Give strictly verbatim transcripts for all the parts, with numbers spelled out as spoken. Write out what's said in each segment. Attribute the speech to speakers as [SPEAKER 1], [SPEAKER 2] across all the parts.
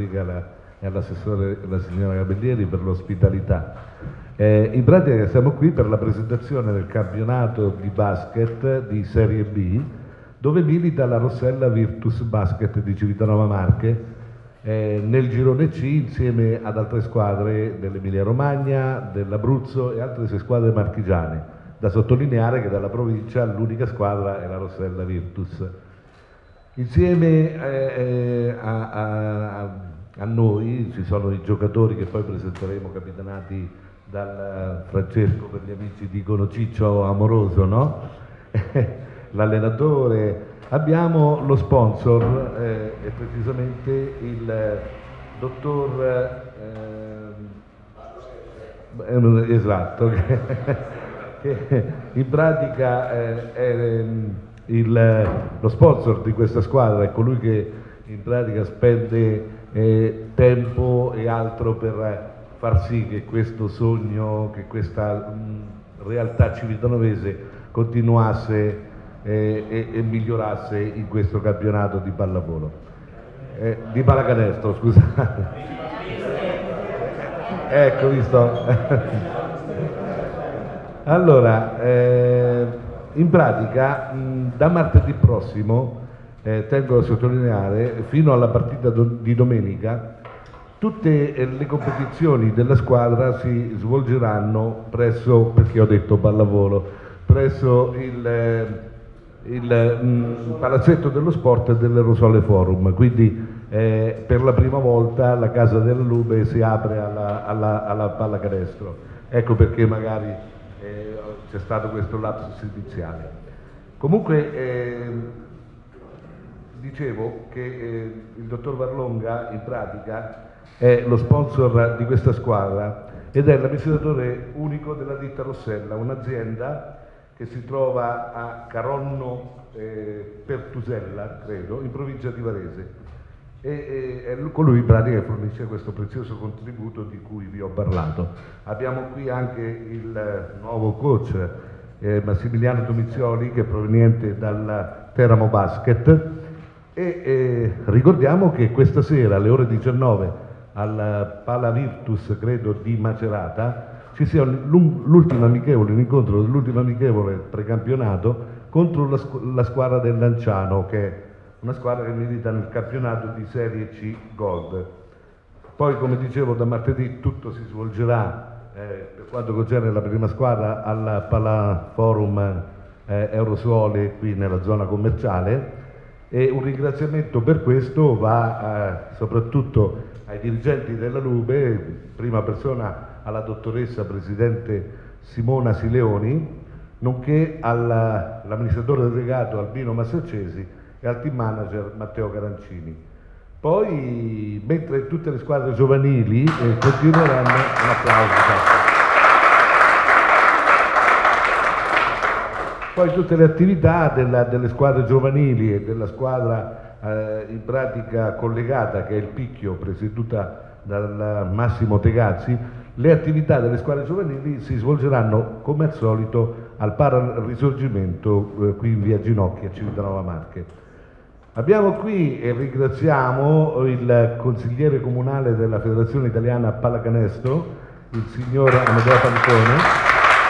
[SPEAKER 1] collega la, e all'assessore la signora Gabellieri per l'ospitalità. Eh, in pratica siamo qui per la presentazione del campionato di basket di Serie B, dove milita la Rossella Virtus Basket di Civitanova Marche, eh, nel girone C insieme ad altre squadre dell'Emilia Romagna, dell'Abruzzo e altre sei squadre marchigiane. Da sottolineare che dalla provincia l'unica squadra è la Rossella Virtus. Insieme eh, a, a, a noi ci sono i giocatori che poi presenteremo, capitanati dal Francesco, per gli amici dicono Ciccio Amoroso, no? L'allenatore, abbiamo lo sponsor, eh, e precisamente il dottor eh, esatto, che in pratica eh, è il, lo sponsor di questa squadra, è colui che in pratica spende eh, tempo e altro per far sì che questo sogno, che questa mh, realtà civitanovese continuasse eh, e, e migliorasse in questo campionato di pallavolo, eh, di pallacanestro, scusate. Ecco, visto? Allora, eh, in pratica mh, da martedì prossimo, eh, tengo a sottolineare, fino alla partita do di domenica, tutte eh, le competizioni della squadra si svolgeranno presso, perché ho detto pallavolo, presso il, eh, il mh, Palazzetto dello Sport delle Rosole Forum, quindi eh, per la prima volta la Casa della Lube si apre alla, alla, alla pallacanestro. Ecco perché magari eh, c'è stato questo lapsus iniziale. Comunque eh, dicevo che eh, il dottor Varlonga in pratica è lo sponsor di questa squadra ed è l'amministratore unico della ditta Rossella, un'azienda che si trova a Caronno eh, Pertusella, credo, in provincia di Varese. E, e, e colui in pratica fornisce questo prezioso contributo di cui vi ho parlato. Abbiamo qui anche il nuovo coach eh, Massimiliano Domizioli, che è proveniente dal Teramo Basket, e eh, ricordiamo che questa sera alle ore diciannove al Pala Virtus, credo, di Macerata ci sia l'ultimo amichevole, l'incontro dell'ultimo amichevole precampionato contro la, la squadra del Lanciano, che è una squadra che milita nel campionato di Serie C Gold. Poi, come dicevo, da martedì tutto si svolgerà eh, per quanto concerne la prima squadra al Pala Forum eh, Eurosuole qui nella zona commerciale, e un ringraziamento per questo va eh, soprattutto ai dirigenti della Lube, prima persona alla dottoressa presidente Simona Sileoni, nonché all'amministratore delegato Albino Massaccesi e al team manager Matteo Carancini. Poi, mentre tutte le squadre giovanili eh, continueranno, un applauso. Poi tutte le attività della, delle squadre giovanili e della squadra eh, in pratica collegata, che è il Picchio, presieduta dal Massimo Tegazzi, le attività delle squadre giovanili si svolgeranno come al solito al Para Risorgimento eh, qui in via Ginocchi a Civitanova Marche. Abbiamo qui, e ringraziamo, il consigliere comunale della Federazione Italiana Pallacanestro, il signor Amedeo Pantone,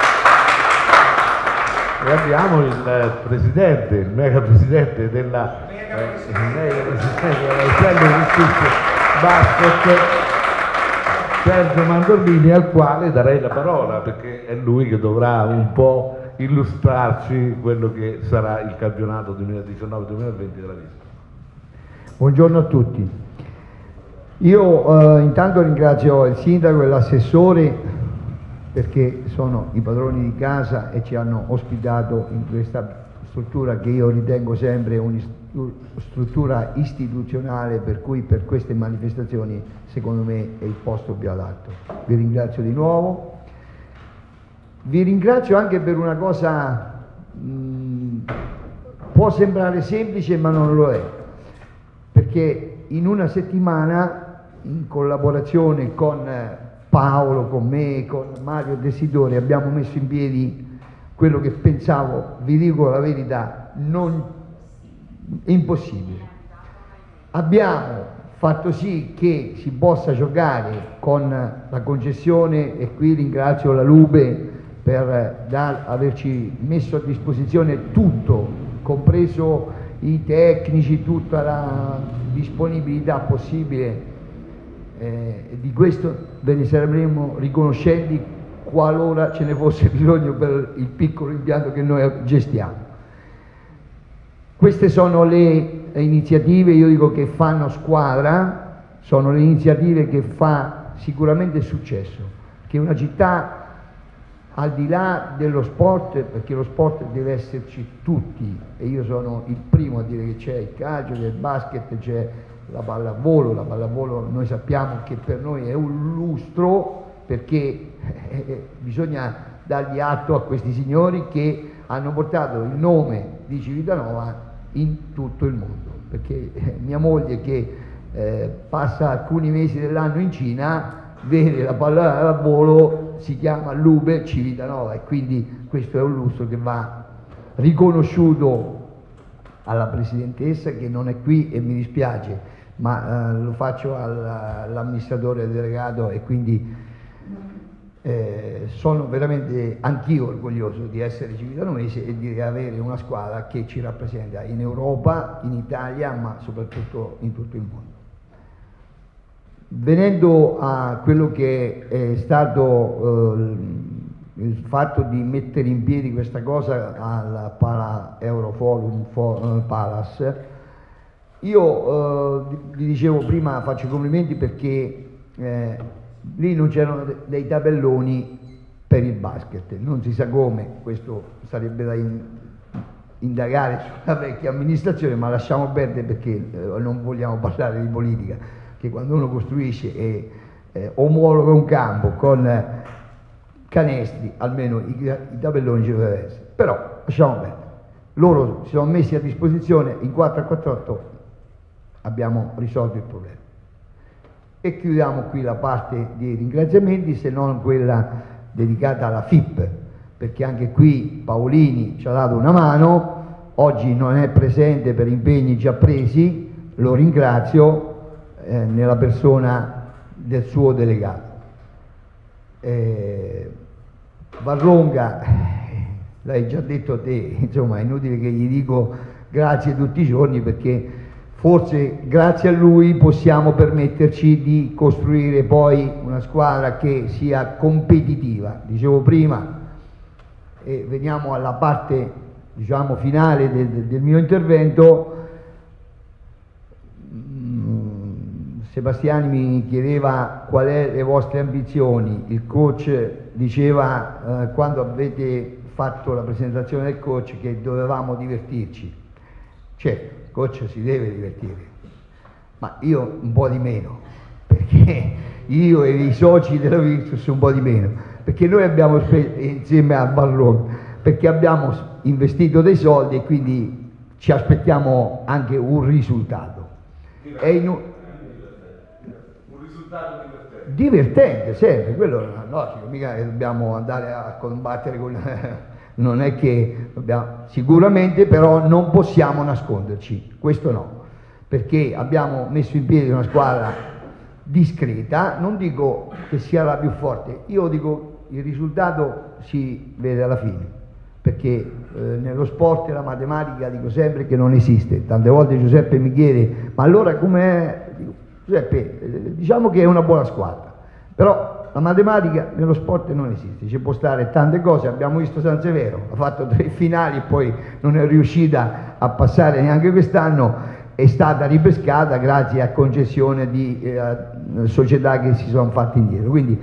[SPEAKER 1] e abbiamo il presidente, il mega presidente della eh, mega presidente della Rossella Virtus Basket, Sergio Mandorlini, al quale darei la parola perché è lui che dovrà un po' illustrarci quello che sarà il campionato duemiladiciannove duemilaventi della Vispa.
[SPEAKER 2] Buongiorno a tutti. Io eh, intanto ringrazio il sindaco e l'assessore perché sono i padroni di casa e ci hanno ospitato in questa struttura che io ritengo sempre una struttura istituzionale, per cui per queste manifestazioni secondo me è il posto più adatto. Vi ringrazio di nuovo. Vi ringrazio anche per una cosa, mh, può sembrare semplice ma non lo è, perché in una settimana, in collaborazione con Paolo, con me, con Mario Desidori, abbiamo messo in piedi quello che pensavo, vi dico la verità, non impossibile. Abbiamo fatto sì che si possa giocare con la concessione, e qui ringrazio la Lube per dar, averci messo a disposizione tutto, compreso i tecnici, tutta la disponibilità possibile, eh, di questo ve ne saremmo riconoscenti qualora ce ne fosse bisogno per il piccolo impianto che noi gestiamo. Queste sono le iniziative, io dico, che fanno squadra, sono le iniziative che fa sicuramente successo, che una città, al di là dello sport, perché lo sport deve esserci tutti, e io sono il primo a dire che c'è il calcio, c'è il basket, c'è la pallavolo, la pallavolo noi sappiamo che per noi è un lustro, perché eh, bisogna dargli atto a questi signori che hanno portato il nome di Civitanova in tutto il mondo, perché eh, mia moglie che eh, passa alcuni mesi dell'anno in Cina vede la pallavolo, si chiama Lube Civitanova, e quindi questo è un lustro che va riconosciuto alla presidentessa, che non è qui e mi dispiace, ma eh, lo faccio all'amministratore delegato, e quindi Eh, sono veramente anch'io orgoglioso di essere civitanovese e di avere una squadra che ci rappresenta in Europa, in Italia, ma soprattutto in tutto il mondo. Venendo a quello che è stato eh, il fatto di mettere in piedi questa cosa al Pala Euroforum For, eh, Palace, io eh, vi dicevo prima, faccio i complimenti perché eh, lì non c'erano dei tabelloni per il basket, non si sa come, questo sarebbe da in, indagare sulla vecchia amministrazione, ma lasciamo perdere perché eh, non vogliamo parlare di politica, che quando uno costruisce e eh, omologa un campo con eh, canestri, almeno i, i tabelloni ci dovrebbero essere, però lasciamo perdere. Loro si sono messi a disposizione, in quattro a quarantotto abbiamo risolto il problema. E chiudiamo qui la parte dei ringraziamenti, se non quella dedicata alla F I P, perché anche qui Paolini ci ha dato una mano, oggi non è presente per impegni già presi, lo ringrazio eh, nella persona del suo delegato. Eh, Varronga, l'hai già detto te, insomma è inutile che gli dico grazie tutti i giorni, perché forse grazie a lui possiamo permetterci di costruire poi una squadra che sia competitiva. Dicevo prima, e veniamo alla parte, diciamo, finale del, del mio intervento, mm, Sebastiani mi chiedeva qual è le vostre ambizioni, il coach diceva eh, quando avete fatto la presentazione del coach che dovevamo divertirci. Certo, coach si deve divertire, ma io un po' di meno, perché io e i soci della Virtus un po' di meno, perché noi abbiamo insieme a Varronga, perché abbiamo investito dei soldi e quindi ci aspettiamo anche un risultato. È in un... un risultato divertente. Divertente, sempre, quello è logico, mica dobbiamo andare a combattere con... non è che dobbiamo, sicuramente, però non possiamo nasconderci, questo no, perché abbiamo messo in piedi una squadra discreta, non dico che sia la più forte, io dico il risultato si vede alla fine, perché eh, nello sport e la matematica dico sempre che non esiste, tante volte Giuseppe mi chiede ma allora com'è? Dico, Giuseppe, eh, diciamo che è una buona squadra, però la matematica nello sport non esiste, ci può stare tante cose, abbiamo visto San Severo, ha fatto tre finali e poi non è riuscita a passare neanche quest'anno, è stata ripescata grazie a concessione di eh, società che si sono fatte indietro. Quindi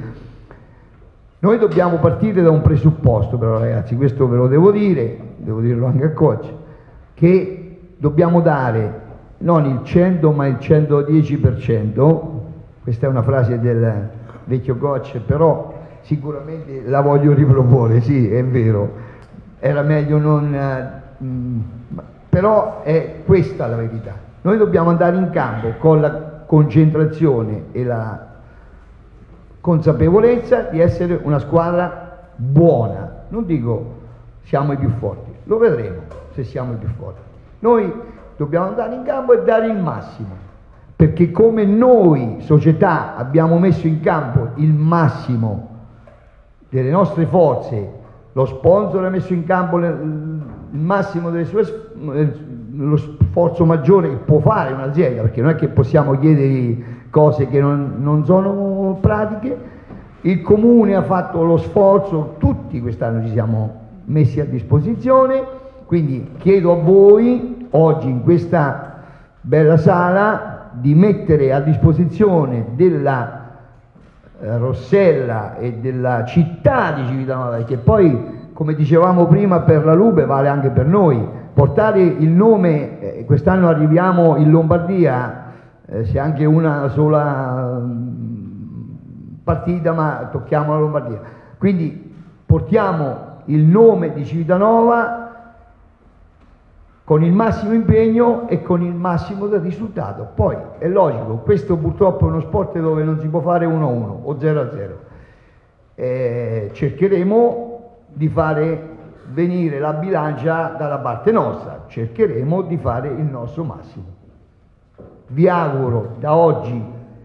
[SPEAKER 2] noi dobbiamo partire da un presupposto, però ragazzi, questo ve lo devo dire, devo dirlo anche al coach, che dobbiamo dare non il cento ma il centodieci per cento, questa è una frase del vecchio coach, però sicuramente la voglio riproporre, sì, è vero, era meglio non... Eh, mh, però è questa la verità. Noi dobbiamo andare in campo con la concentrazione e la consapevolezza di essere una squadra buona, non dico siamo i più forti, lo vedremo se siamo i più forti. Noi dobbiamo andare in campo e dare il massimo, perché come noi società abbiamo messo in campo il massimo delle nostre forze, lo sponsor ha messo in campo le, il massimo delle sue, lo sforzo maggiore che può fare un'azienda, perché non è che possiamo chiedere cose che non, non sono pratiche. Il comune ha fatto lo sforzo, tutti quest'anno ci siamo messi a disposizione, quindi chiedo a voi oggi in questa bella sala di mettere a disposizione della eh, Rossella e della città di Civitanova, che poi, come dicevamo prima, per la Lube vale anche per noi, portare il nome, eh, quest'anno arriviamo in Lombardia, eh, se anche una sola mh, partita, ma tocchiamo la Lombardia, quindi portiamo il nome di Civitanova con il massimo impegno e con il massimo del risultato. Poi è logico, questo purtroppo è uno sport dove non si può fare uno a uno o zero a zero. Eh, cercheremo di fare venire la bilancia dalla parte nostra, cercheremo di fare il nostro massimo. Vi auguro da oggi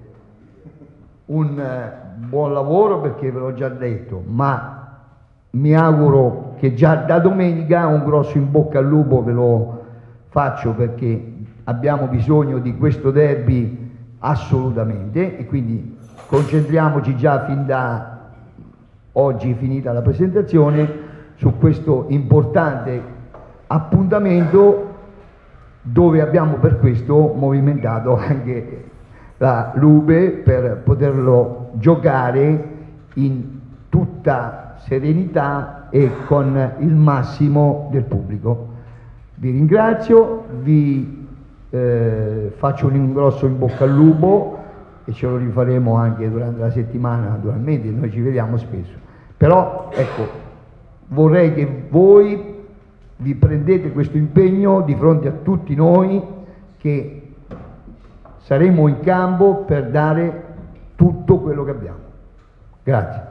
[SPEAKER 2] un eh, buon lavoro, perché ve l'ho già detto, ma mi auguro che già da domenica un grosso in bocca al lupo ve lo faccio, perché abbiamo bisogno di questo derby assolutamente, e quindi concentriamoci già fin da oggi, finita la presentazione, su questo importante appuntamento, dove abbiamo per questo movimentato anche la Lube per poterlo giocare in tutta serenità e con il massimo del pubblico. Vi ringrazio, vi eh, faccio un grosso in bocca al lupo, e ce lo rifaremo anche durante la settimana, naturalmente, noi ci vediamo spesso. Però ecco, vorrei che voi vi prendete questo impegno di fronte a tutti noi, che saremo in campo per dare tutto quello che abbiamo. Grazie.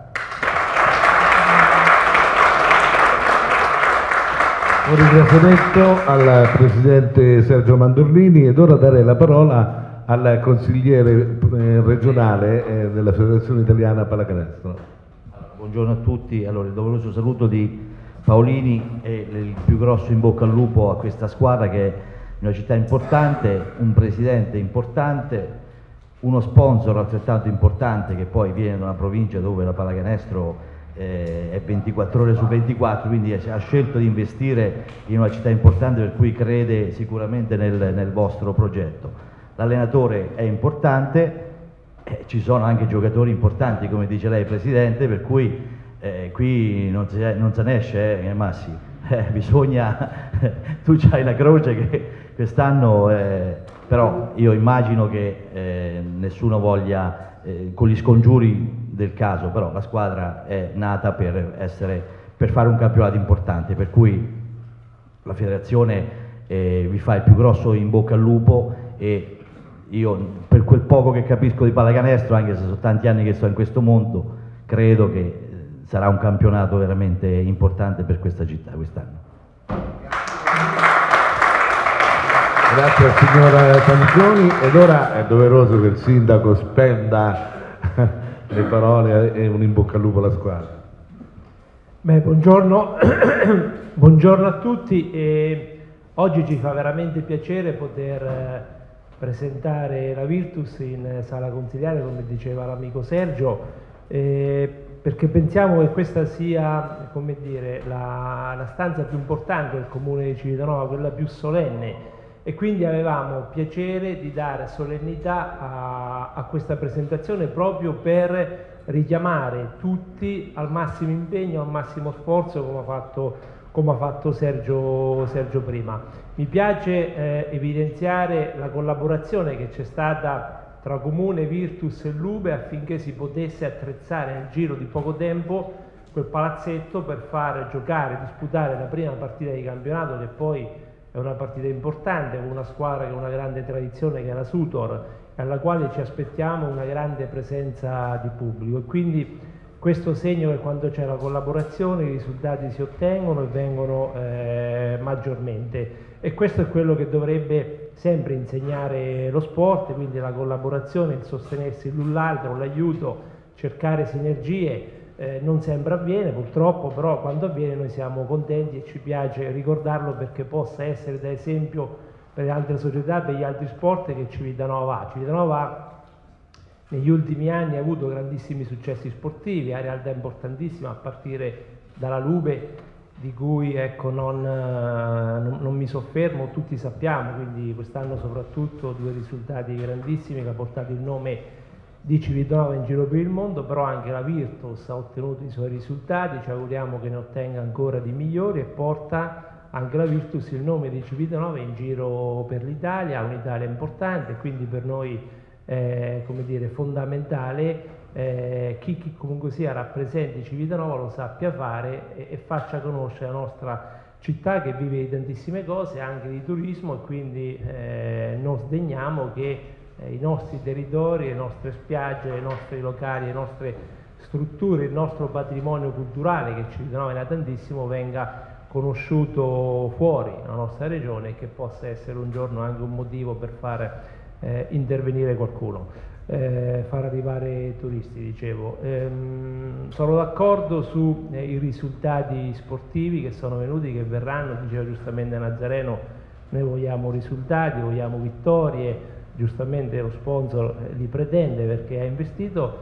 [SPEAKER 1] Un ringraziamento al Presidente Sergio Mandorlini, ed ora darei la parola al consigliere eh, regionale eh, della Federazione Italiana Pallacanestro.
[SPEAKER 3] Buongiorno a tutti. Allora, il doveroso saluto di Paolini e il più grosso in bocca al lupo a questa squadra, che è una città importante, un presidente importante, uno sponsor altrettanto importante, che poi viene da una provincia dove la pallacanestro eh, è ventiquattro ore su ventiquattro, quindi ha scelto di investire in una città importante, per cui crede sicuramente nel, nel vostro progetto. L'allenatore è importante, eh, ci sono anche giocatori importanti, come dice lei Presidente, per cui eh, qui non, si, non se ne esce, eh, Massi, eh, bisogna, tu c'hai la croce che quest'anno, eh, però io immagino che eh, nessuno voglia, eh, con gli scongiuri del caso, però la squadra è nata per, essere, per fare un campionato importante, per cui la federazione eh, vi fa il più grosso in bocca al lupo, e io, per quel poco che capisco di pallacanestro, anche se sono tanti anni che sto in questo mondo, credo che sarà un campionato veramente importante per questa città quest'anno.
[SPEAKER 1] Grazie al signor Tanzioni, ed ora è doveroso che il sindaco spenda le parole e un in bocca al lupo alla squadra.
[SPEAKER 4] Beh, buongiorno, buongiorno a tutti, e oggi ci fa veramente piacere poter eh, presentare la Virtus in sala consiliare, come diceva l'amico Sergio, eh, perché pensiamo che questa sia, come dire, la, la stanza più importante del comune di Civitanova, quella più solenne, e quindi avevamo piacere di dare solennità a, a questa presentazione, proprio per richiamare tutti al massimo impegno, al massimo sforzo, come ha fatto, come ha fatto Sergio, Sergio prima. Mi piace eh, evidenziare la collaborazione che c'è stata tra Comune, Virtus e Lube, affinché si potesse attrezzare nel giro di poco tempo quel palazzetto per far giocare, disputare la prima partita di campionato, che poi è una partita importante, con una squadra che ha una grande tradizione, che è la Sutor, alla quale ci aspettiamo una grande presenza di pubblico, e quindi questo segno che quando c'è la collaborazione i risultati si ottengono e vengono eh, maggiormente, e questo è quello che dovrebbe sempre insegnare lo sport, quindi la collaborazione, il sostenersi l'un l'altro, l'aiuto, cercare sinergie. Eh, non sempre avviene purtroppo, però quando avviene noi siamo contenti e ci piace ricordarlo perché possa essere da esempio per le altre società, per gli altri sport che Civitanova ha. Civitanova negli ultimi anni ha avuto grandissimi successi sportivi, ha realtà importantissime a partire dalla Lube, di cui ecco, non, non, non mi soffermo, tutti sappiamo, quindi quest'anno soprattutto due risultati grandissimi che ha portato il nome di Civitanova in giro per il mondo, però anche la Virtus ha ottenuto i suoi risultati, ci auguriamo che ne ottenga ancora di migliori e porta anche la Virtus il nome di Civitanova in giro per l'Italia, un'Italia importante, quindi per noi è come dire, fondamentale eh, chi, chi comunque sia rappresenti Civitanova lo sappia fare e, e faccia conoscere la nostra città che vive di tantissime cose, anche di turismo, e quindi eh, non sdegniamo che eh, i nostri territori, le nostre spiagge, i nostri locali, le nostre strutture, il nostro patrimonio culturale, che Civitanova ne ha tantissimo, venga conosciuto fuori la nostra regione e che possa essere un giorno anche un motivo per far eh, intervenire qualcuno, eh, far arrivare turisti, dicevo. Ehm, sono d'accordo sui eh, risultati sportivi che sono venuti, che verranno, diceva giustamente Nazareno, noi vogliamo risultati, vogliamo vittorie, giustamente lo sponsor li pretende perché ha investito.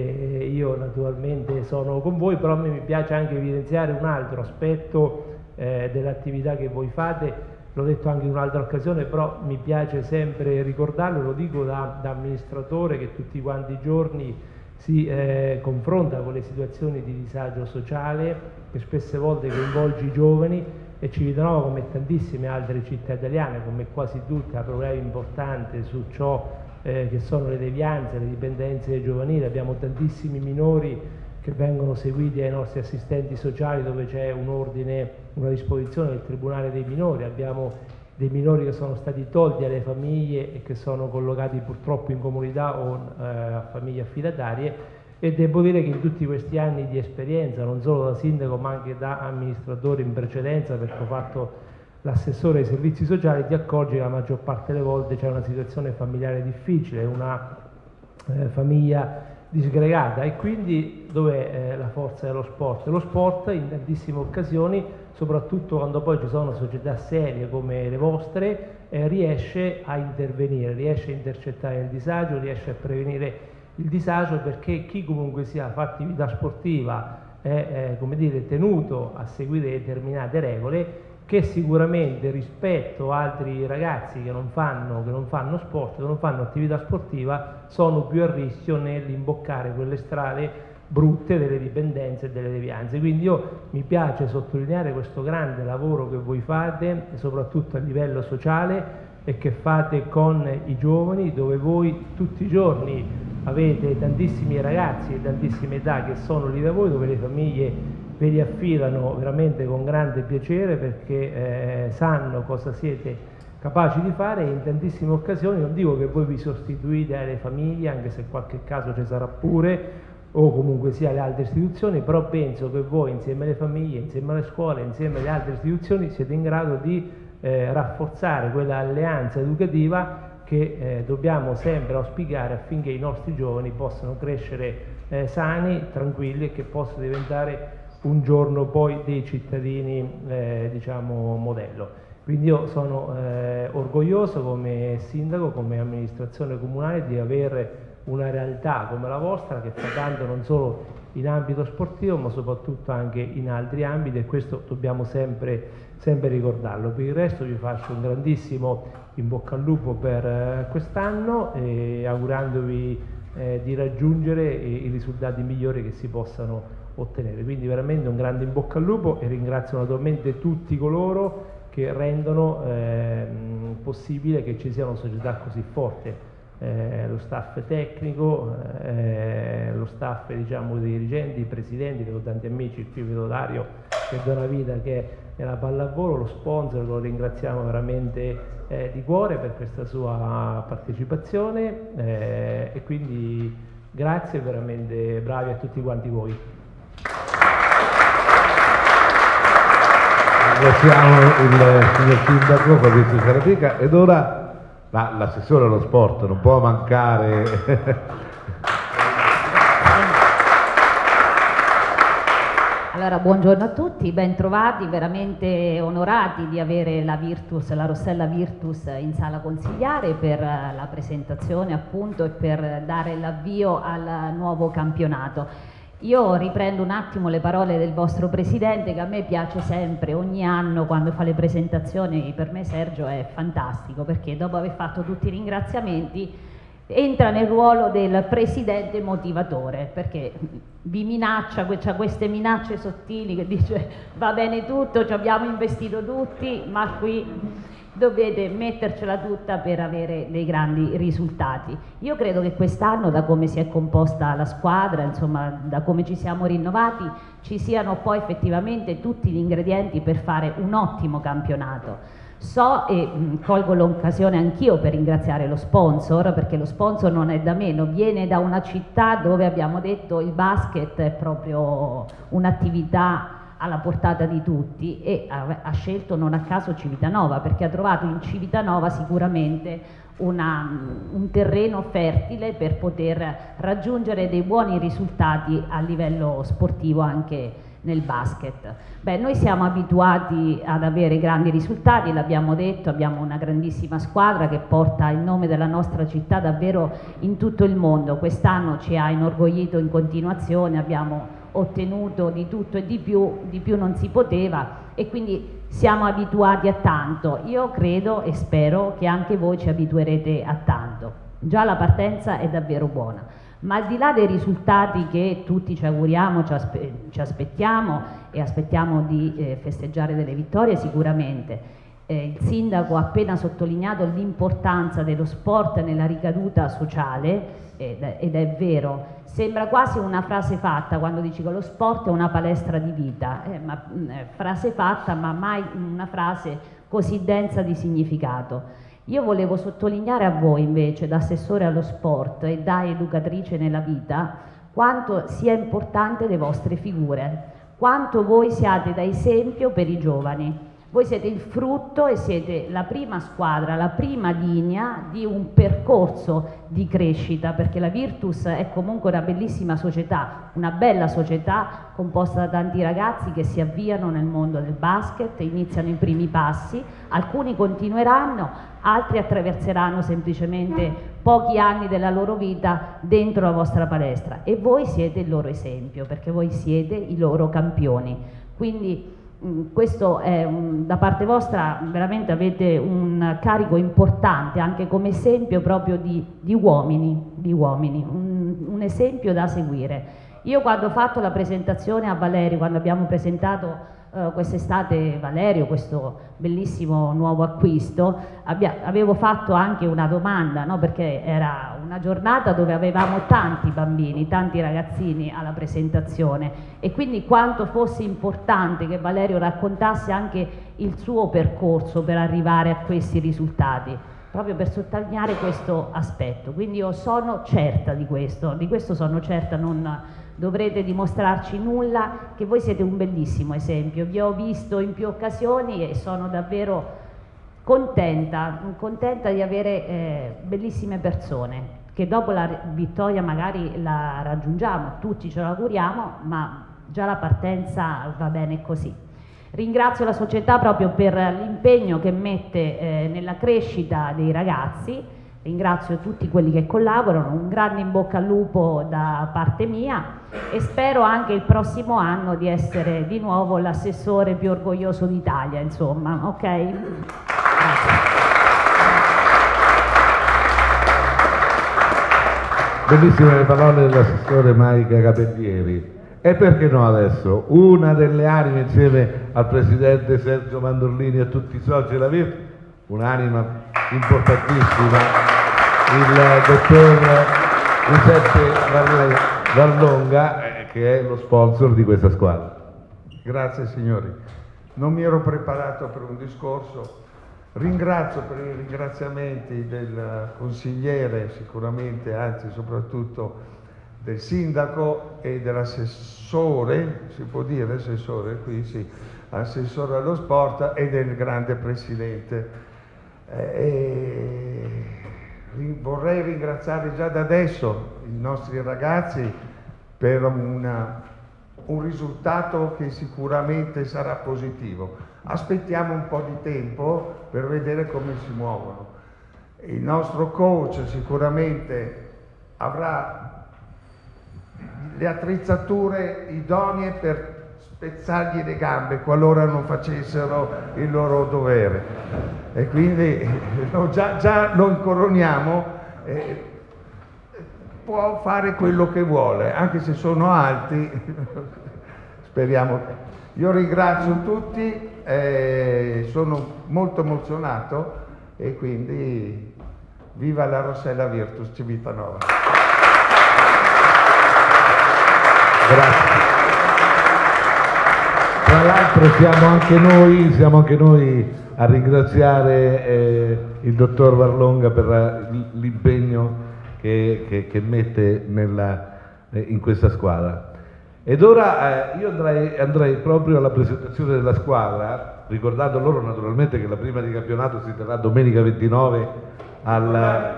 [SPEAKER 4] E io naturalmente sono con voi, però a me mi piace anche evidenziare un altro aspetto eh, dell'attività che voi fate, l'ho detto anche in un'altra occasione, però mi piace sempre ricordarlo, lo dico da, da amministratore che tutti quanti i giorni si eh, confronta con le situazioni di disagio sociale che spesse volte coinvolge i giovani, e Civitanova, come tantissime altre città italiane, come quasi tutte, ha problemi importanti su ciò Eh, che sono le devianze, le dipendenze giovanili. Abbiamo tantissimi minori che vengono seguiti dai nostri assistenti sociali, dove c'è un ordine, una disposizione del Tribunale dei minori, abbiamo dei minori che sono stati tolti alle famiglie e che sono collocati purtroppo in comunità o eh, a famiglie affidatarie, e devo dire che in tutti questi anni di esperienza, non solo da sindaco ma anche da amministratore in precedenza, perché ho fatto l'assessore ai servizi sociali, ti accorgi che la maggior parte delle volte c'è una situazione familiare difficile, una eh, famiglia disgregata, e quindi dov'è eh, la forza dello sport? Lo sport in tantissime occasioni, soprattutto quando poi ci sono società serie come le vostre, eh, riesce a intervenire, riesce a intercettare il disagio, riesce a prevenire il disagio, perché chi comunque sia fa attività sportiva è eh, come dire, tenuto a seguire determinate regole che sicuramente rispetto a altri ragazzi che non fanno, che non fanno sport, che non fanno attività sportiva, sono più a rischio nell'imboccare quelle strade brutte delle dipendenze e delle devianze. Quindi io mi piace sottolineare questo grande lavoro che voi fate, soprattutto a livello sociale, e che fate con i giovani, dove voi tutti i giorni avete tantissimi ragazzi e tantissime età che sono lì da voi, dove le famiglie ve li affidano veramente con grande piacere, perché eh, sanno cosa siete capaci di fare, e in tantissime occasioni, non dico che voi vi sostituite alle famiglie, anche se qualche caso ci sarà pure, o comunque sia alle altre istituzioni, però penso che voi insieme alle famiglie, insieme alle scuole, insieme alle altre istituzioni siete in grado di eh, rafforzare quella alleanza educativa che eh, dobbiamo sempre auspicare affinché i nostri giovani possano crescere eh, sani, tranquilli, e che possano diventare un giorno poi dei cittadini eh, diciamo modello. Quindi io sono eh, orgoglioso come sindaco, come amministrazione comunale, di avere una realtà come la vostra che fa tanto non solo in ambito sportivo ma soprattutto anche in altri ambiti, e questo dobbiamo sempre, sempre ricordarlo. Per il resto vi faccio un grandissimo in bocca al lupo per eh, quest'anno, e augurandovi eh, di raggiungere i, i risultati migliori che si possano ottenere. Quindi veramente un grande in bocca al lupo, e ringrazio naturalmente tutti coloro che rendono eh, possibile che ci sia una società così forte, eh, lo staff tecnico, eh, lo staff diciamo dei dirigenti, i presidenti, vedo tanti amici, qui vedo Dario che dona vita, che è nella pallavolo, lo sponsor, lo ringraziamo veramente eh, di cuore per questa sua partecipazione, eh, e quindi grazie, veramente bravi a tutti quanti voi.
[SPEAKER 1] Ringraziamo il signor Sindaco Fabrizio Ciarapica, ed ora Ma l'assessore allo sport non può mancare.
[SPEAKER 5] Allora, buongiorno a tutti, ben trovati, veramente onorati di avere la Virtus, la Rossella Virtus in sala consigliare per la presentazione appunto e per dare l'avvio al nuovo campionato. Io riprendo un attimo le parole del vostro Presidente, che a me piace sempre, ogni anno quando fa le presentazioni. Per me Sergio è fantastico, perché dopo aver fatto tutti i ringraziamenti entra nel ruolo del Presidente motivatore, perché vi minaccia, c'ha queste minacce sottili che dice va bene tutto, ci abbiamo investito tutti, ma qui dovete mettercela tutta per avere dei grandi risultati. Io credo che quest'anno, da come si è composta la squadra, insomma da come ci siamo rinnovati, ci siano poi effettivamente tutti gli ingredienti per fare un ottimo campionato. So e mh, colgo l'occasione anch'io per ringraziare lo sponsor, perché lo sponsor non è da meno, viene da una città dove abbiamo detto il basket è proprio un'attività alla portata di tutti, e ha, ha scelto non a caso Civitanova, perché ha trovato in Civitanova sicuramente una, un terreno fertile per poter raggiungere dei buoni risultati a livello sportivo anche nel basket. Beh, noi siamo abituati ad avere grandi risultati, l'abbiamo detto, abbiamo una grandissima squadra che porta il nome della nostra città davvero in tutto il mondo. Quest'anno ci ha inorgoglito in continuazione, abbiamo ottenuto di tutto e di più, di più non si poteva, e quindi siamo abituati a tanto. Io credo e spero che anche voi ci abituerete a tanto. Già la partenza è davvero buona, ma al di là dei risultati che tutti ci auguriamo, ci, aspe ci aspettiamo e aspettiamo di eh, festeggiare delle vittorie sicuramente. Eh, il sindaco ha appena sottolineato l'importanza dello sport nella ricaduta sociale, ed è, ed è vero. Sembra quasi una frase fatta quando dici che lo sport è una palestra di vita, eh, ma, eh, frase fatta, ma mai una frase così densa di significato. Io volevo sottolineare a voi invece, da assessore allo sport e da educatrice nella vita, quanto sia importante le vostre figure, quanto voi siate da esempio per i giovani. Voi siete il frutto e siete la prima squadra, la prima linea di un percorso di crescita, perché la Virtus è comunque una bellissima società, una bella società composta da tanti ragazzi che si avviano nel mondo del basket, iniziano i primi passi, alcuni continueranno, altri attraverseranno semplicemente pochi anni della loro vita dentro la vostra palestra, e voi siete il loro esempio, perché voi siete i loro campioni. Quindi questo è un, da parte vostra veramente avete un carico importante anche come esempio proprio di, di uomini, di uomini un, un esempio da seguire. Io quando ho fatto la presentazione a Valerio, quando abbiamo presentato Uh, quest'estate Valerio, questo bellissimo nuovo acquisto, avevo fatto anche una domanda, no? Perché era una giornata dove avevamo tanti bambini, tanti ragazzini alla presentazione, e quindi quanto fosse importante che Valerio raccontasse anche il suo percorso per arrivare a questi risultati, proprio per sottolineare questo aspetto. Quindi io sono certa di questo, di questo sono certa, non dovrete dimostrarci nulla, che voi siete un bellissimo esempio. Vi ho visto in più occasioni e sono davvero contenta, contenta di avere eh, bellissime persone, che dopo la vittoria magari la raggiungiamo, tutti ce lo auguriamo, ma già la partenza va bene così. Ringrazio la società proprio per l'impegno che mette eh, nella crescita dei ragazzi. Ringrazio tutti quelli che collaborano, un grande in bocca al lupo da parte mia, e spero anche il prossimo anno di essere di nuovo l'assessore più orgoglioso d'Italia, insomma, ok? Grazie.
[SPEAKER 1] Bellissime le parole dell'assessore Marica Capellieri. E perché no adesso? Una delle anime insieme al presidente Sergio Mandorlini e a tutti i soci della Virtus, un'anima importantissima, il dottor Giuseppe Vallonga, eh, che è lo sponsor di questa squadra.
[SPEAKER 2] Grazie signori, non mi ero preparato per un discorso. Ringrazio per i ringraziamenti del consigliere, sicuramente, anzi soprattutto del sindaco e dell'assessore, si può dire assessore qui, sì, assessore allo sport, e del grande presidente. E
[SPEAKER 6] vorrei ringraziare già da adesso i nostri ragazzi per una, un risultato che sicuramente sarà positivo. Aspettiamo un po' di tempo per vedere come si muovono. Il nostro coach sicuramente avrà le attrezzature idonee per spezzargli le gambe qualora non facessero il loro dovere, e quindi no, già, già lo incoroniamo, eh, può fare quello che vuole, anche se sono alti. Speriamo. Io ringrazio tutti, eh, sono molto emozionato, e quindi viva la Rossella Virtus Civitanova.
[SPEAKER 1] Grazie. Tra l'altro siamo anche noi, siamo anche noi a ringraziare eh, il dottor Varlonga per l'impegno che, che, che mette nella, eh, in questa squadra. Ed ora eh, io andrei, andrei proprio alla presentazione della squadra, ricordando loro naturalmente che la prima di campionato si terrà domenica ventinove al,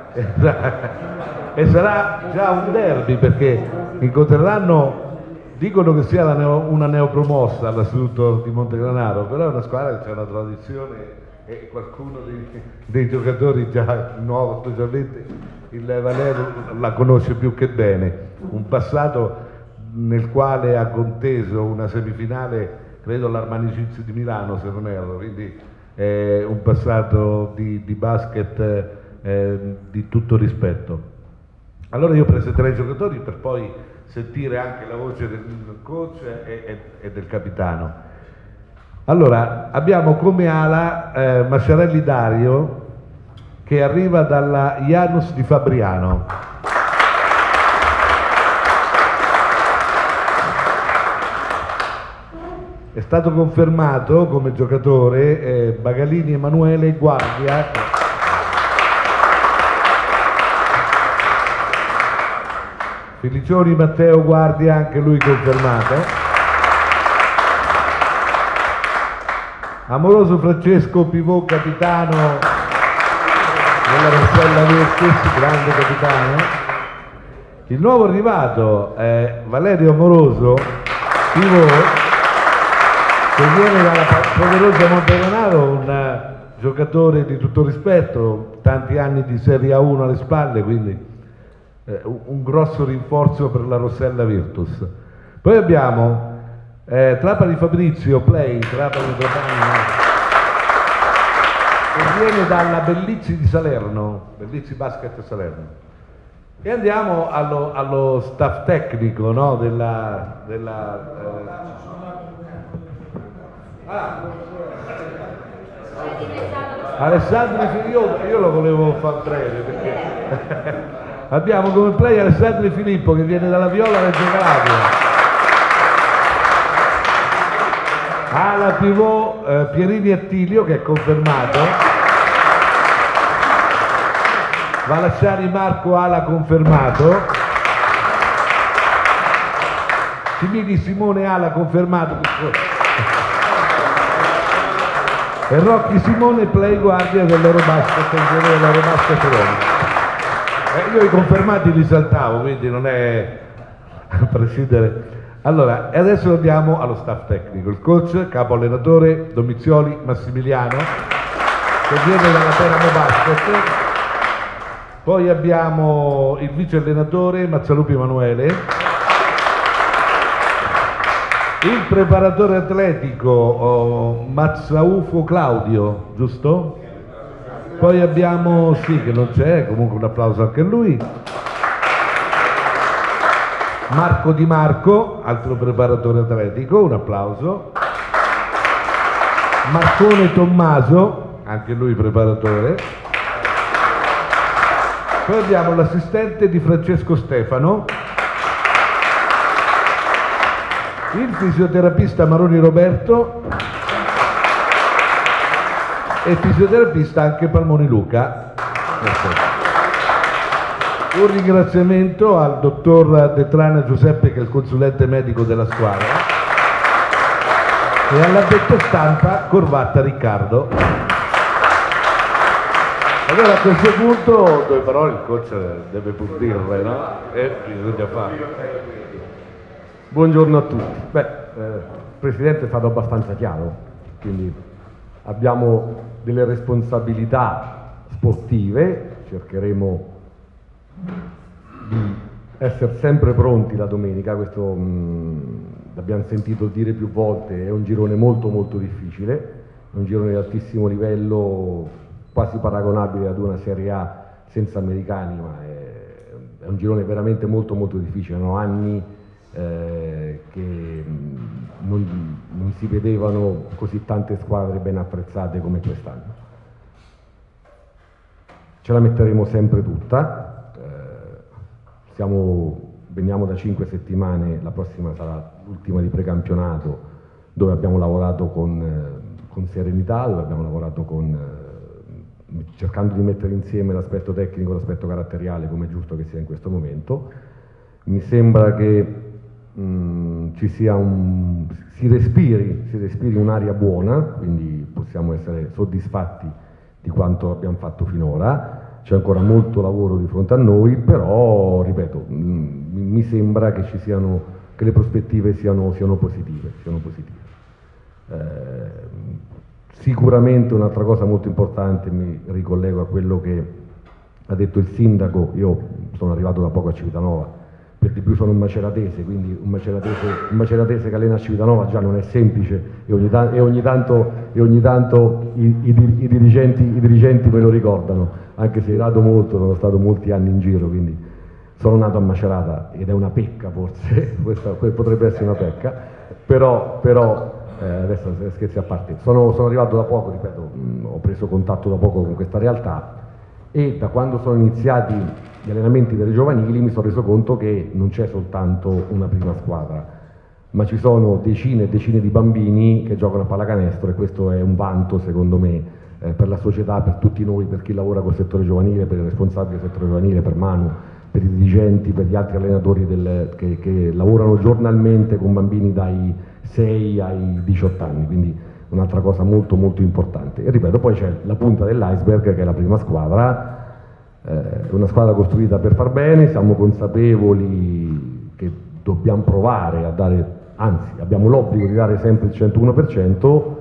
[SPEAKER 1] e sarà già un derby, perché incontreranno. Dicono che sia la neo, una neopromossa all'Istituto di Montegranaro, però è una squadra che c'è una tradizione e qualcuno dei, dei giocatori già nuovo, specialmente il Valerio, la conosce più che bene. Un passato nel quale ha conteso una semifinale, credo all'Armani Cinzia di Milano se non erro, quindi è un passato di, di basket eh, di tutto rispetto. Allora io presenterei i giocatori per poi sentire anche la voce del coach e, e, e del capitano. Allora, abbiamo come ala eh, Masciarelli Dario, che arriva dalla Janus di Fabriano. È stato confermato come giocatore eh, Bagalini Emanuele, guardia. Felicioni Matteo, guardia, anche lui confermato. Amoroso Francesco Pivot, capitano della Rossella Virtus, grande capitano. Il nuovo arrivato è Valerio Amoroso Pivot, che viene dalla poderosa Montegranaro, un giocatore di tutto rispetto, tanti anni di Serie A uno alle spalle, quindi Eh, un grosso rinforzo per la Rossella Virtus. Poi abbiamo eh, Trapani Fabrizio, play, Trapani Trapani, che viene dalla Bellizzi di Salerno, Bellizzi Basket Salerno. E andiamo allo, allo staff tecnico, no, della... della eh... ah. Alessandro io, io lo volevo far breve perché abbiamo come play Alessandro Filippo, che viene dalla Viola Reggio Calabria. Ala pivot eh, Pierini Attilio, che è confermato. Valasciani Marco, ala confermato. Simili Simone, ala confermato. E Rocchi Simone, play, guardia dell'Eurobasket, dell'Eurobasket Roma. Eh, io i confermati li saltavo, quindi non è a prescindere. Allora, e adesso andiamo allo staff tecnico. Il coach, capo allenatore Domizioli Massimiliano, che viene dalla Teramo Basket. Poi abbiamo il vice allenatore Mazzalupi Emanuele, il preparatore atletico oh, Mazzaufo Claudio, giusto? Poi abbiamo, sì che non c'è, comunque un applauso anche a lui, Marco Di Marco, altro preparatore atletico, un applauso. Marcone Tommaso, anche lui preparatore. Poi abbiamo l'assistente di Francesco Stefano, il fisioterapista Maroni Roberto e fisioterapista anche Palmoni Luca. Un ringraziamento al dottor Detrana Giuseppe, che è il consulente medico della squadra, e all'addetto stampa Corvatta Riccardo. Allora a questo punto due parole il coach deve pur dirle, no? E bisogna farlo.
[SPEAKER 7] Buongiorno a tutti. Beh, eh, il Presidente è stato abbastanza chiaro, quindi abbiamo delle responsabilità sportive, cercheremo di essere sempre pronti la domenica, questo mh, l'abbiamo sentito dire più volte, è un girone molto molto difficile, è un girone di altissimo livello, quasi paragonabile ad una Serie A senza americani, ma è, è un girone veramente molto molto difficile, erano anni eh, che mh, non, non si vedevano così tante squadre ben attrezzate come quest'anno. Ce la metteremo sempre tutta, eh, siamo, veniamo da cinque settimane, la prossima sarà l'ultima di precampionato, dove abbiamo lavorato con, eh, con serenità, dove abbiamo lavorato con... Eh, cercando di mettere insieme l'aspetto tecnico e l'aspetto caratteriale come è giusto che sia in questo momento. Mi sembra che mh, ci sia un, si respiri, si respiri un'aria buona, quindi possiamo essere soddisfatti di quanto abbiamo fatto finora. C'è ancora molto lavoro di fronte a noi, però ripeto, mh, mi sembra che ci siano, che le prospettive siano, siano positive, siano positive. Eh, Sicuramente un'altra cosa molto importante, mi ricollego a quello che ha detto il sindaco, io sono arrivato da poco a Civitanova, per di più sono un maceratese, quindi un maceratese, un maceratese che allena a Civitanova già non è semplice e ogni, ta e ogni tanto, e ogni tanto i, i, i, dirigenti, i dirigenti me lo ricordano, anche se rado molto, sono stato molti anni in giro, quindi sono nato a Macerata ed è una pecca forse, questa potrebbe essere una pecca, però... però Eh, adesso scherzi a parte, sono, sono arrivato da poco, ripeto, mh, ho preso contatto da poco con questa realtà e da quando sono iniziati gli allenamenti delle giovanili mi sono reso conto che non c'è soltanto una prima squadra, ma ci sono decine e decine di bambini che giocano a pallacanestro e questo è un vanto secondo me eh, per la società, per tutti noi, per chi lavora col settore giovanile, per i responsabili del settore giovanile, per Manu, per i dirigenti, per gli altri allenatori del, che, che lavorano giornalmente con bambini dai sei ai diciotto anni, quindi un'altra cosa molto molto importante. E ripeto, poi c'è la punta dell'iceberg che è la prima squadra, eh, una squadra costruita per far bene, siamo consapevoli che dobbiamo provare a dare, anzi abbiamo l'obbligo di dare sempre il centouno per cento,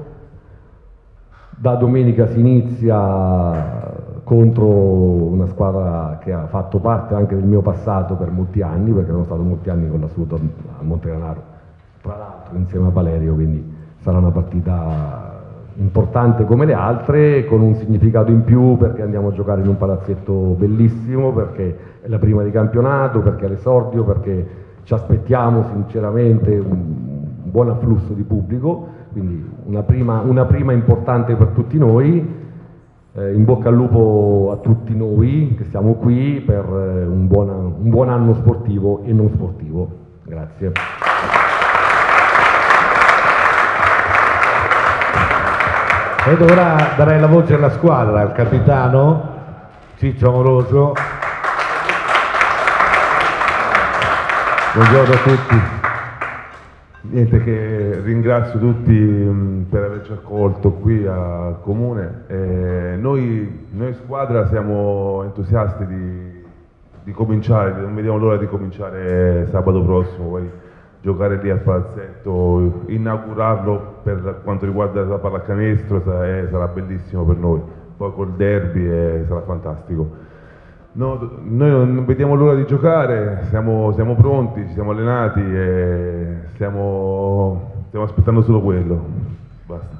[SPEAKER 7] da domenica si inizia contro una squadra che ha fatto parte anche del mio passato per molti anni, perché sono stato molti anni con l'assoluto a Montegranaro, tra l'altro insieme a Valerio, quindi sarà una partita importante come le altre, con un significato in più perché andiamo a giocare in un palazzetto bellissimo, perché è la prima di campionato, perché è l'esordio, perché ci aspettiamo sinceramente un buon afflusso di pubblico, quindi una prima, una prima importante per tutti noi. Eh, in bocca al lupo a tutti noi che siamo qui per eh, un, buona, un buon anno sportivo e non sportivo. Grazie.
[SPEAKER 1] Ed ora darei la voce alla squadra, al capitano Ciccio Amoroso.
[SPEAKER 8] Buongiorno a tutti. Niente, che ringrazio tutti mh, per averci accolto qui al Comune. Eh, noi, noi squadra siamo entusiasti di, di cominciare, non vediamo l'ora di cominciare sabato prossimo, poi giocare lì al palazzetto, inaugurarlo per quanto riguarda la pallacanestro, sarà, sarà bellissimo per noi, poi col derby eh, sarà fantastico. No, noi non vediamo l'ora di giocare, siamo, siamo pronti, ci siamo allenati e stiamo, stiamo aspettando solo quello. Basta.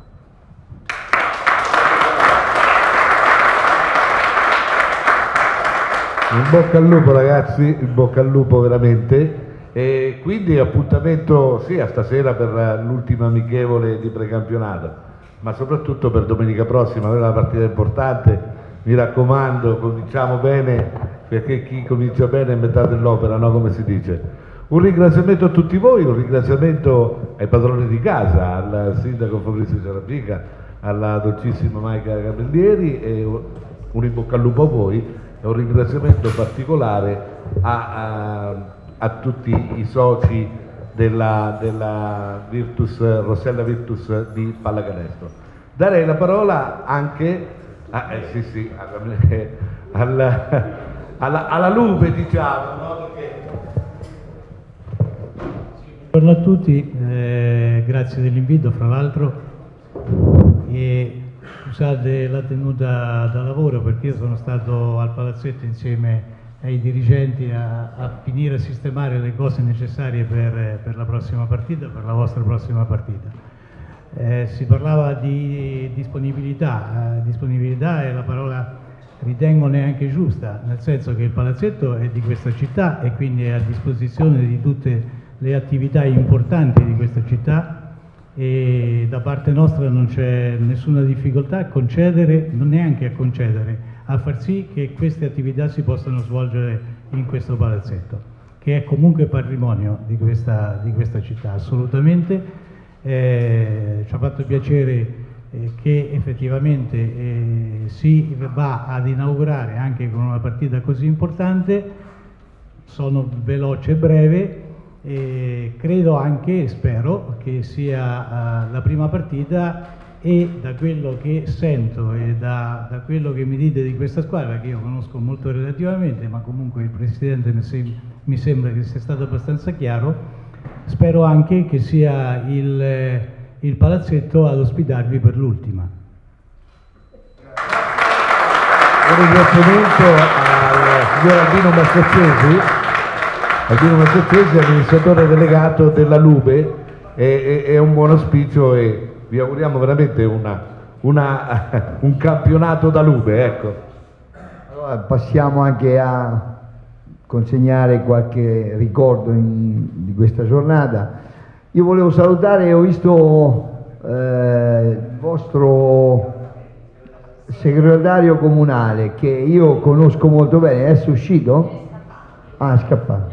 [SPEAKER 1] In bocca al lupo ragazzi, in bocca al lupo veramente. E quindi appuntamento sì a stasera per l'ultima amichevole di precampionato, ma soprattutto per domenica prossima, è una partita importante, mi raccomando, cominciamo bene, perché chi comincia bene è metà dell'opera, no? Come si dice. Un ringraziamento a tutti voi, un ringraziamento ai padroni di casa, al sindaco Fabrizio Ciarapica, alla dolcissima Maica Capellieri e un in bocca al lupo a voi e un ringraziamento particolare a, a a tutti i soci della, della Virtus, Rossella Virtus di pallacanestro. Darei la parola anche Ah, eh, sì, sì, alla, alla, alla, alla lupe, diciamo, no? Perché...
[SPEAKER 9] Buongiorno a tutti, eh, grazie dell'invito fra l'altro, e scusate la tenuta da lavoro perché io sono stato al palazzetto insieme ai dirigenti a, a finire a sistemare le cose necessarie per, per la prossima partita, per la vostra prossima partita. Eh, si parlava di disponibilità, eh, disponibilità è la parola ritengo neanche giusta, nel senso che il palazzetto è di questa città e quindi è a disposizione di tutte le attività importanti di questa città e da parte nostra non c'è nessuna difficoltà a concedere, non neanche a concedere, a far sì che queste attività si possano svolgere in questo palazzetto, che è comunque patrimonio di questa, di questa città, assolutamente. Eh, ci ha fatto piacere eh, che effettivamente eh, si va ad inaugurare anche con una partita così importante. Sono veloce e breve. E credo anche, spero, che sia uh, la prima partita e da quello che sento e da, da quello che mi dite di questa squadra, che io conosco molto relativamente, ma comunque il Presidente mi, sem mi sembra che sia stato abbastanza chiaro, spero anche che sia il, eh, il palazzetto ad ospitarvi per l'ultima.
[SPEAKER 1] Un ringraziamento al signor Albino Massaccesi. Albino Massaccesi è amministratore delegato della Lube, è, è, è un buon auspicio e vi auguriamo veramente una, una, un campionato da Lube, ecco.
[SPEAKER 2] Allora, passiamo anche a consegnare qualche ricordo in, di questa giornata. Io volevo salutare, ho visto eh, il vostro segretario comunale che io conosco molto bene, è adesso uscito? Ah, è scappato.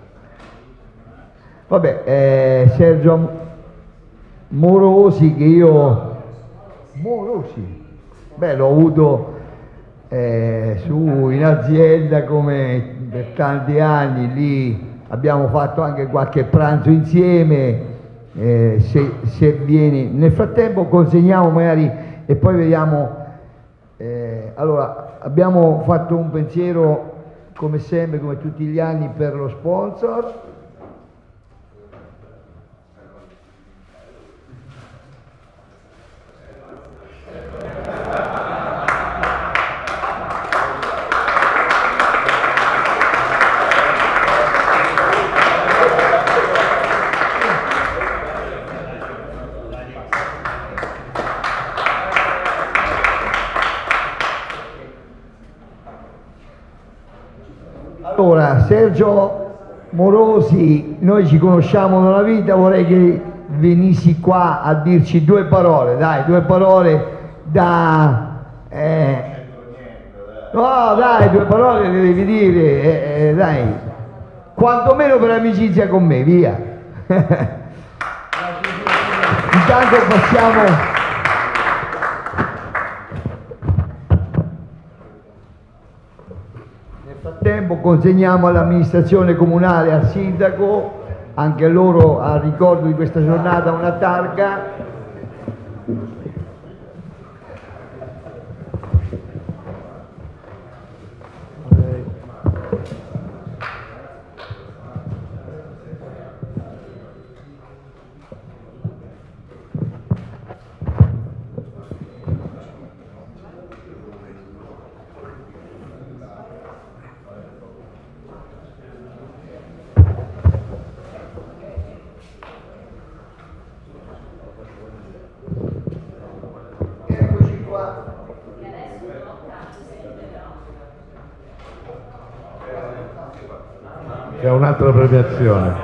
[SPEAKER 2] Vabbè, eh, Sergio Morosi che io... Morosi? Beh, l'ho avuto eh, su in azienda come per tanti anni, lì abbiamo fatto anche qualche pranzo insieme, eh, se, se vieni. Nel frattempo consegniamo magari e poi vediamo... Eh, allora, abbiamo fatto un pensiero come sempre, come tutti gli anni, per lo sponsor. Allora, Sergio Morosi, noi ci conosciamo da una vita, vorrei che venissi qua a dirci due parole, dai, due parole da... Eh, no, dai, due parole le devi dire, eh, eh, dai, quantomeno per amicizia con me, via. Intanto passiamo... tempo consegniamo all'amministrazione comunale, al sindaco, anche a loro a ricordo di questa giornata una targa.
[SPEAKER 1] C'è un'altra premiazione.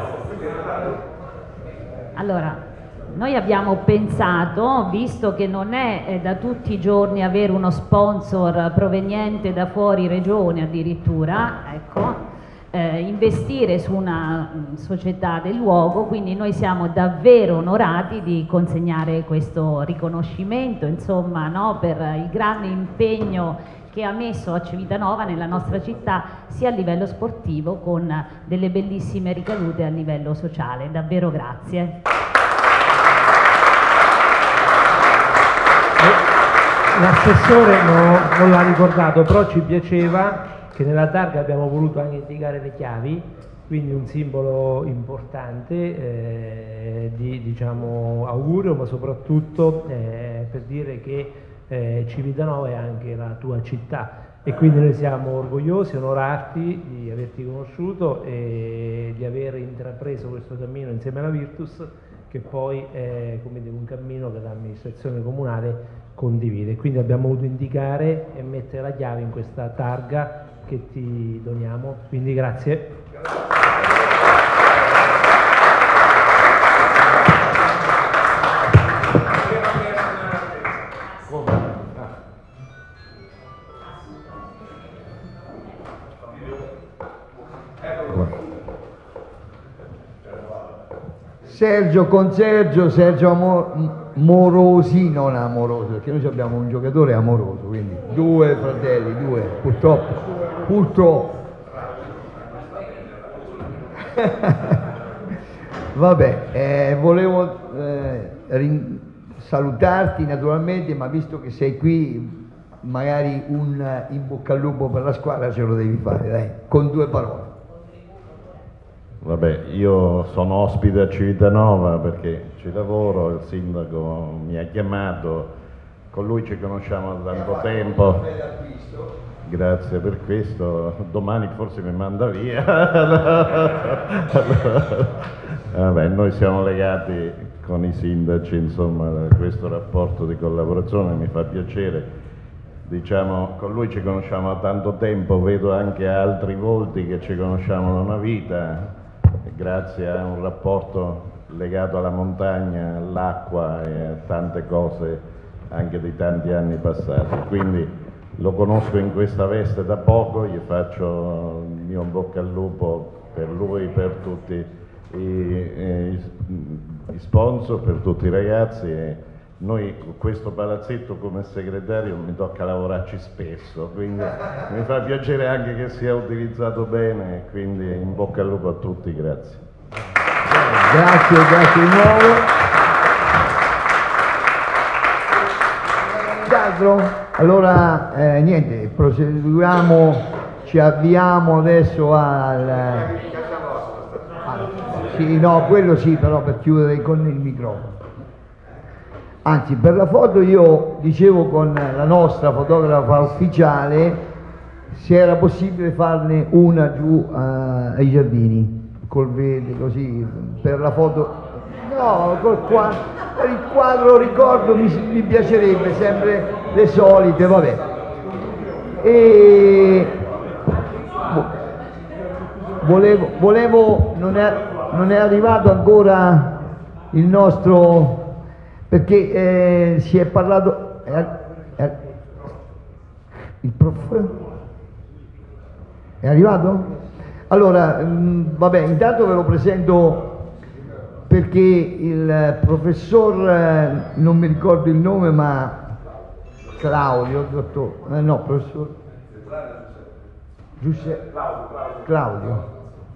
[SPEAKER 5] Allora, noi abbiamo pensato, visto che non è eh, da tutti i giorni avere uno sponsor proveniente da fuori regione addirittura, ecco, eh, investire su una mh, società del luogo, quindi noi siamo davvero onorati di consegnare questo riconoscimento, insomma, no, per il grande impegno che ha messo a Civitanova nella nostra città sia a livello sportivo con delle bellissime ricadute a livello sociale. Davvero grazie.
[SPEAKER 4] l'assessore no, non l'ha ricordato, però ci piaceva che nella targa abbiamo voluto anche indicare le chiavi, quindi un simbolo importante eh, di diciamo, augurio, ma soprattutto eh, per dire che eh, Civitanova è anche la tua città e quindi noi siamo orgogliosi, onorati di averti conosciuto e di aver intrapreso questo cammino insieme alla Virtus, che poi è come dire, un cammino che l'amministrazione comunale condivide. Quindi abbiamo voluto indicare e mettere la chiave in questa targa che ti doniamo, quindi grazie.
[SPEAKER 2] Sergio con Sergio, Sergio Amor Morosi, non amoroso, perché noi abbiamo un giocatore amoroso, quindi due fratelli, due, purtroppo, purtroppo. Vabbè, eh, volevo eh, salutarti naturalmente, ma visto che sei qui, magari un in bocca al lupo per la squadra ce lo devi fare, dai, con due parole.
[SPEAKER 10] Vabbè, io sono ospite a Civitanova perché ci lavoro, il sindaco mi ha chiamato, con lui ci conosciamo da tanto tempo, grazie per questo, domani forse mi manda via. Vabbè, noi siamo legati con i sindaci, insomma, questo rapporto di collaborazione mi fa piacere, diciamo, con lui ci conosciamo da tanto tempo, vedo anche altri volti che ci conosciamo da una vita, grazie a un rapporto legato alla montagna, all'acqua e a tante cose anche di tanti anni passati. Quindi lo conosco in questa veste da poco, gli faccio il mio in bocca al lupo per lui, per tutti i, i, i sponsor, per tutti i ragazzi. E noi con questo palazzetto come segretario mi tocca lavorarci spesso, quindi mi fa piacere anche che sia utilizzato bene, quindi in bocca al lupo a tutti, grazie.
[SPEAKER 2] Grazie, grazie di nuovo. D'altro, allora eh, niente, procediamo, ci avviamo adesso al... al sì, no, quello sì, però per chiudere con il microfono. Anzi, per la foto io dicevo con la nostra fotografa ufficiale se era possibile farne una giù uh, ai giardini, col verde, così, per la foto, no, col qua, per il quadro ricordo mi, mi piacerebbe, sempre le solite, vabbè. E volevo, volevo non, è, non è arrivato ancora il nostro... perché eh, si è parlato, è, è, il prof è arrivato? Allora, mh, vabbè, intanto ve lo presento perché il professor, eh, non mi ricordo il nome, ma Claudio, dottor, eh, no, professor Giuseppe, Claudio.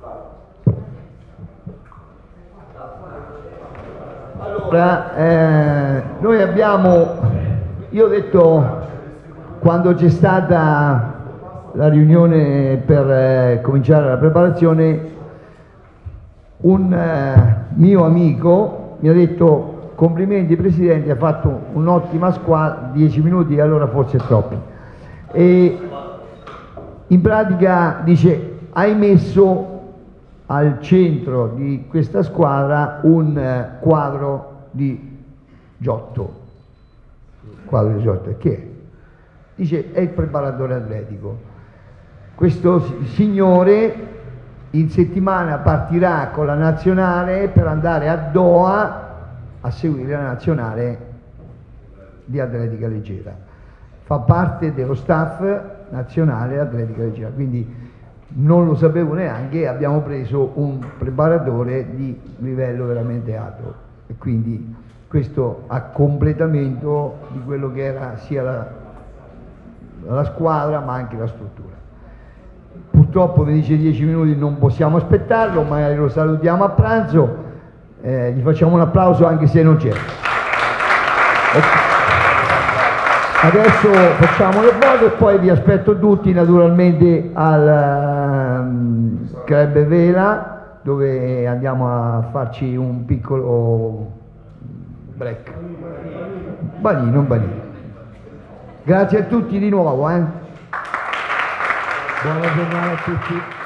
[SPEAKER 2] Allora, eh, noi abbiamo, io ho detto quando c'è stata la riunione per eh, cominciare la preparazione, un eh, mio amico mi ha detto complimenti Presidente, ha fatto un'ottima squadra, dieci minuti allora forse è troppo, e in pratica dice hai messo al centro di questa squadra un eh, quadro di Giotto. Quadro di Giotto, che è? Dice è il preparatore atletico. Questo signore in settimana partirà con la nazionale per andare a Doha a seguire la nazionale di atletica leggera. Fa parte dello staff nazionale atletica leggera, quindi non lo sapevo neanche, abbiamo preso un preparatore di livello veramente alto e quindi questo a completamento di quello che era sia la, la squadra ma anche la struttura. Purtroppo mi dice dieci minuti, non possiamo aspettarlo, magari lo salutiamo a pranzo, eh, gli facciamo un applauso anche se non c'è. Okay. Adesso facciamo le foto e poi vi aspetto tutti naturalmente al um, Club Vela, dove andiamo a farci un piccolo break. Banino, un banino. Grazie a tutti di nuovo. Eh.
[SPEAKER 4] Buona giornata a tutti.